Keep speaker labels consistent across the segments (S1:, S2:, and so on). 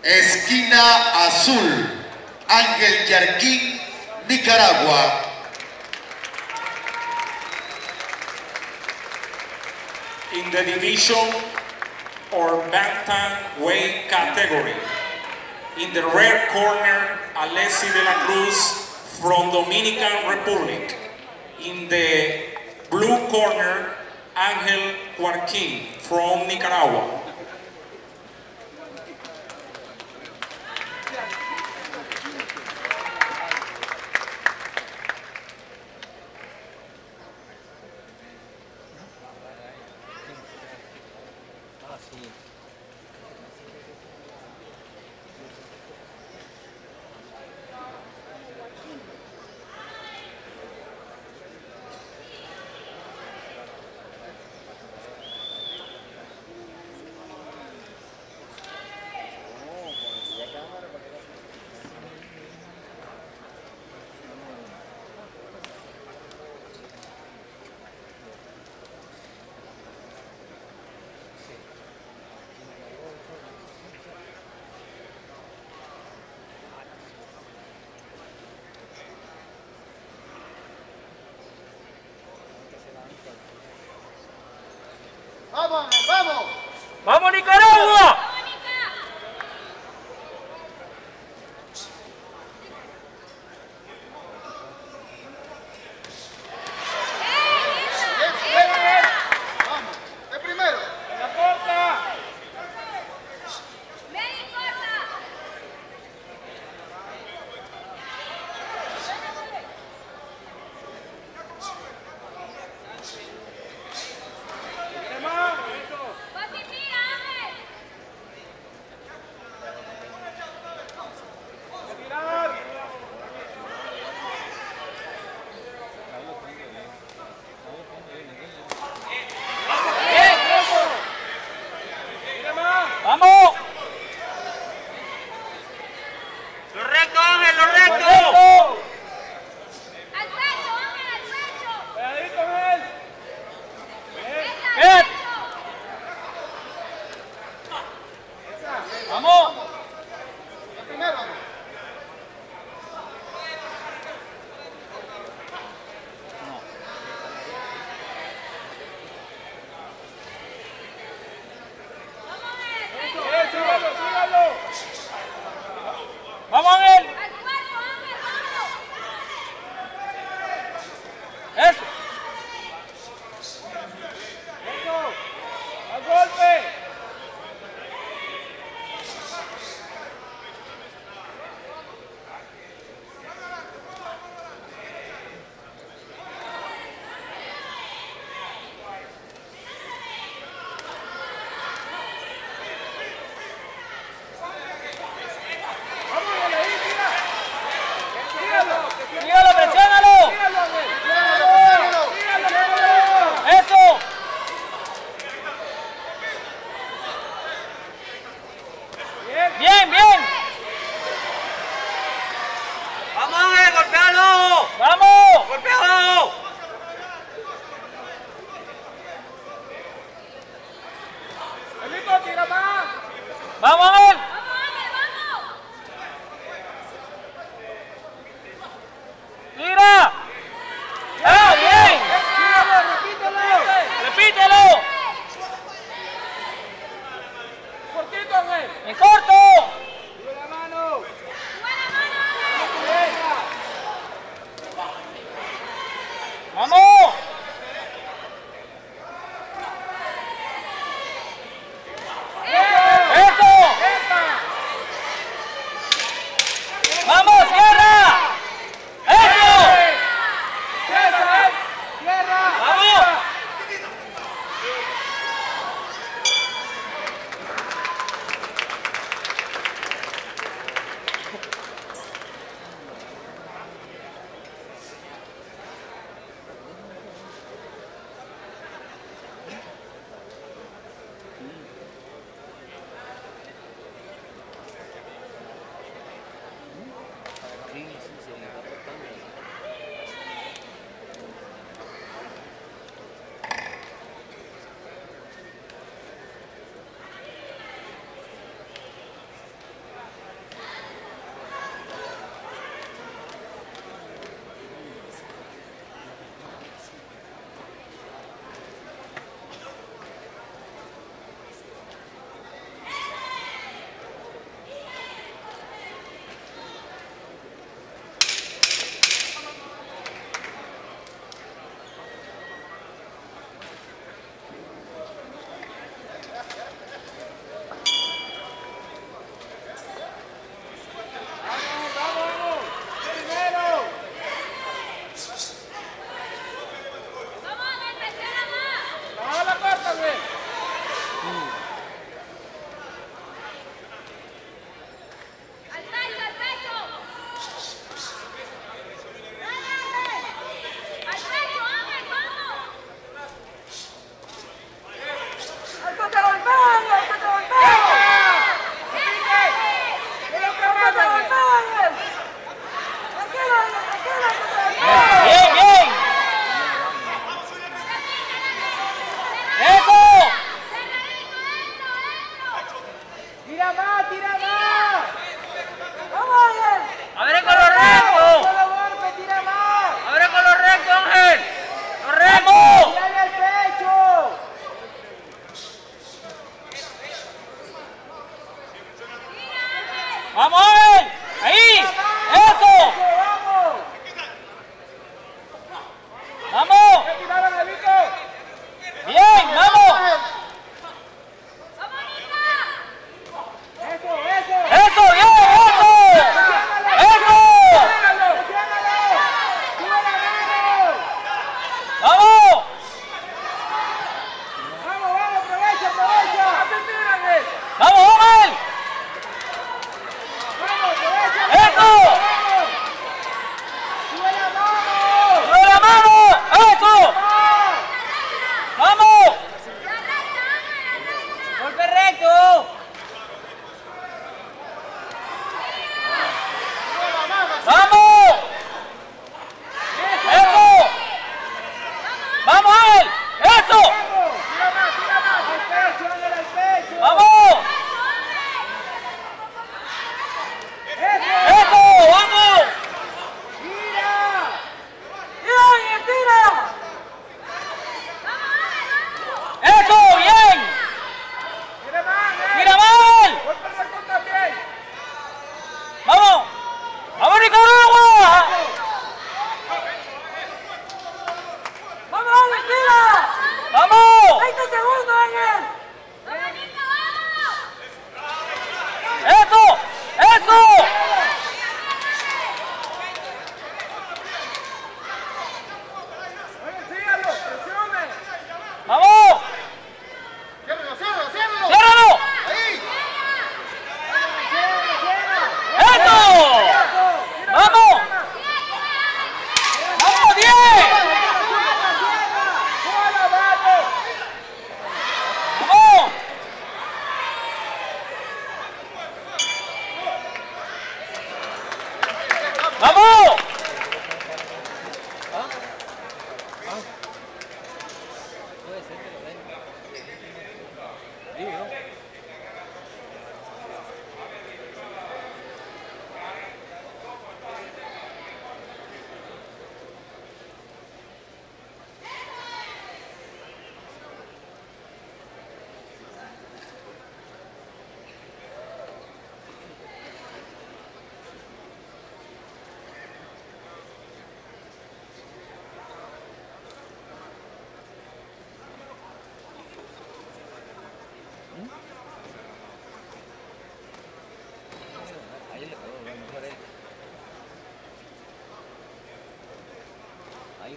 S1: Esquina azul, Ángel Yarquín, Nicaragua.
S2: In the division or bantamweight category, in the red corner, Alessi de la Cruz from Dominican Republic. In the blue corner, Ángel Yarquín from Nicaragua.
S3: ¡Vamos, vamos!
S4: ¡Vamos, Nicaragua!
S3: ¡Vamos! ¡De primero!
S4: ¡La corta!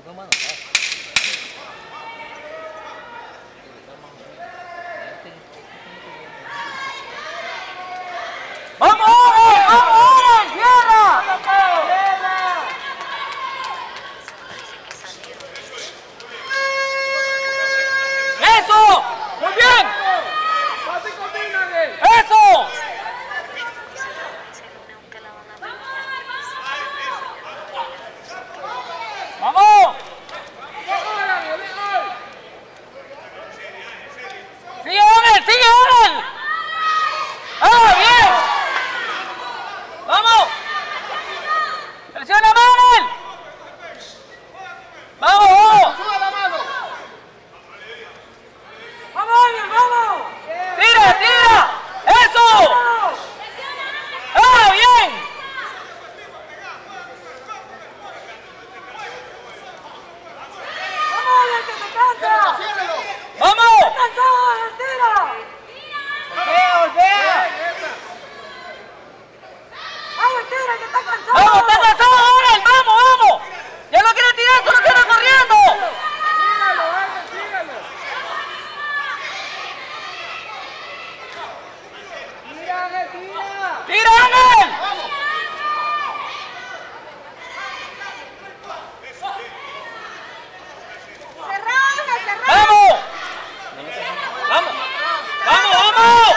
S4: ¡Vamos! ¡Vamos! ¡Tierra! ¡Eso! ¡Muy bien! ¡Eso! ¡Vamos! ¡Sigue Ángel! ¡Sigue Ángel! ¡Ah, bien! ¡Vamos! ¡Presiona Ángel! ¡Vamos, vamos!
S3: ¡Suba la mano!
S4: ¡Vamos, Ángel, vamos! ¡Tira, tira! ¡Eso! ¡Ah, bien! ¡Vamos, Ángel, que se cansa!
S3: ¡Ciérrelo!
S4: ¡Vamos! ¡Cansado, tira! ¡Golpea! ¡Ángel, tira, que está cansado! ¡Vamos, está cansado, Ángel! ¡Vamos, vamos! ¡Ya lo quiere tirar, solo quiere corriendo!
S3: ¡Sígalo, Ángel, sígalo! ¡Tira, Ángel, tira!
S4: ¡Tira, Ángel!
S3: ¡Vamos!
S4: ¡Vamos! ¡Vamos! ¡Vamos, vamos!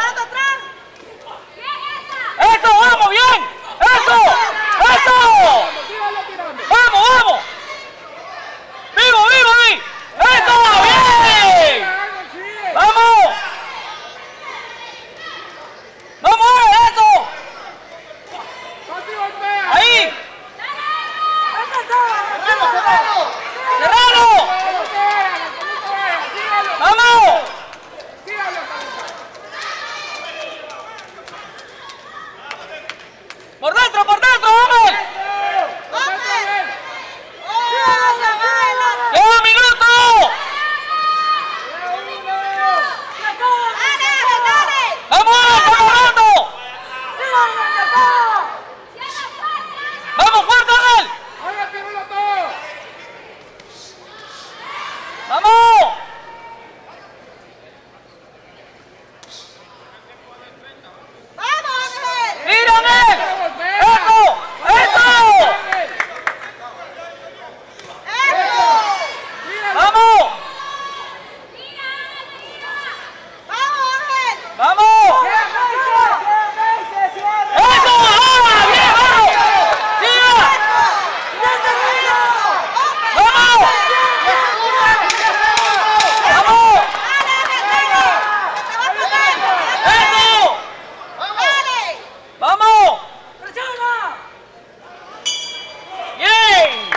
S4: ¡Eso, vamos, bien! ¡Eso! ¡Eso!
S3: ¡Sígalo tirando!
S4: ¡Vamos, vamos! ¡Vivo, vivo, vivo! ¡Eso! ¡Bien!
S3: Ángel, sigue!
S4: ¡Vamos! ¡Vamos, eso!
S3: ¡Así golpea!
S4: ¡Ahí!
S3: ¡Cerralo, cerralo!
S4: ¡Cerralo! ¡Vamos! ¡Por dentro, Ángel! ¡Queda un minuto! ¡Vamos, Ángel, estamos ganando! ¡Vamos, fuerte, Ángel! ¡Vamos! ¡Mira, Ángel! ¡Eso! ¡Eso! ¡Vamos! ¡Vamos! ¡Eso! ¡Ah! ¡Bien, vamos! ¡Siga! ¡Vamos! ¡Vamos! ¡Eso! ¡Vamos! ¡Presiona! ¡Bien!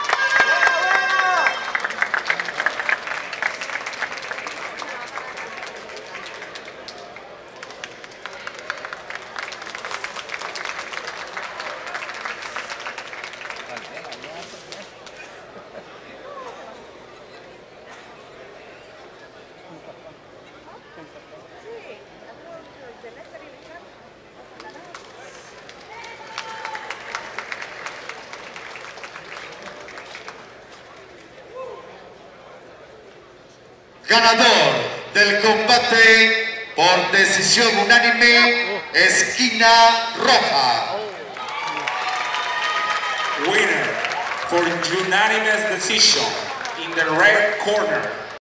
S1: Ganador del combate por decisión unánime, esquina roja.
S2: Winner for unanimous decision in the red corner,